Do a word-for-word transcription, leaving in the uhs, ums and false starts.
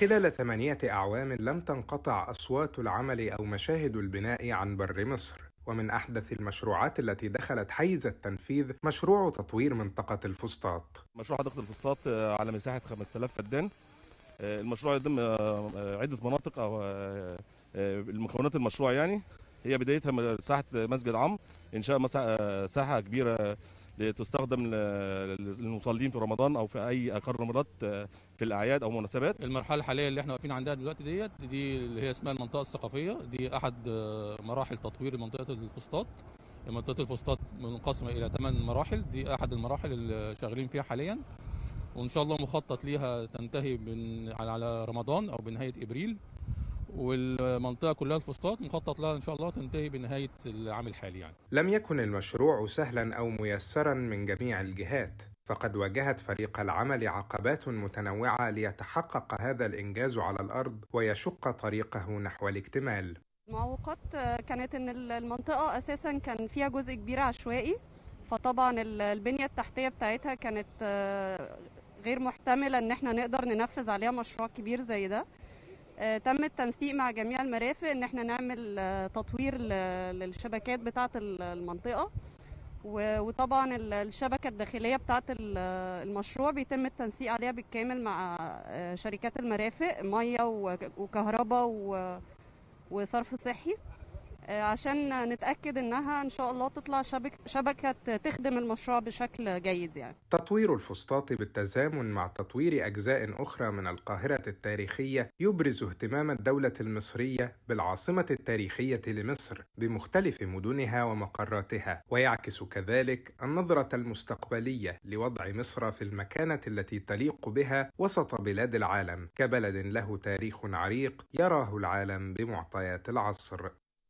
خلال ثمانية أعوام لم تنقطع أصوات العمل أو مشاهد البناء عن بر مصر، ومن أحدث المشروعات التي دخلت حيز التنفيذ مشروع تطوير منطقة الفسطاط. مشروع حديقة الفسطاط على مساحة خمسة آلاف فدان. المشروع يضم عدة مناطق أو المكونات المشروع، يعني هي بدايتها مساحة مسجد عمرو، إنشاء مساحة كبيرة لتستخدم للمصلين في رمضان او في اي اقرارات في الاعياد او مناسبات. المرحله الحاليه اللي احنا واقفين عندها دلوقتي ديت دي اللي هي اسمها المنطقه الثقافيه، دي احد مراحل تطوير منطقه الفسطاط. منطقه الفسطاط منقسمه الى ثمان مراحل، دي احد المراحل اللي شغالين فيها حاليا، وان شاء الله مخطط ليها تنتهي على رمضان او بنهايه ابريل، والمنطقه كلها الفسطاط مخطط لها ان شاء الله تنتهي بنهايه العام الحالي. يعني لم يكن المشروع سهلا او ميسرا من جميع الجهات، فقد واجهت فريق العمل عقبات متنوعه ليتحقق هذا الانجاز على الارض ويشق طريقه نحو الاكتمال. المعوقات كانت ان المنطقه اساسا كان فيها جزء كبير عشوائي، فطبعا البنيه التحتيه بتاعتها كانت غير محتمله ان احنا نقدر ننفذ عليها مشروع كبير زي ده. تم التنسيق مع جميع المرافق ان احنا نعمل تطوير للشبكات بتاعه المنطقه، وطبعا الشبكه الداخليه بتاعه المشروع بيتم التنسيق عليها بالكامل مع شركات المرافق، ميه وكهرباء وصرف صحي، عشان نتأكد انها ان شاء الله تطلع شبك شبكة تخدم المشروع بشكل جيد. يعني تطوير الفسطاط بالتزامن مع تطوير أجزاء أخرى من القاهرة التاريخية يبرز اهتمام الدولة المصرية بالعاصمة التاريخية لمصر بمختلف مدنها ومقراتها، ويعكس كذلك النظرة المستقبلية لوضع مصر في المكانة التي تليق بها وسط بلاد العالم كبلد له تاريخ عريق يراه العالم بمعطيات العصر.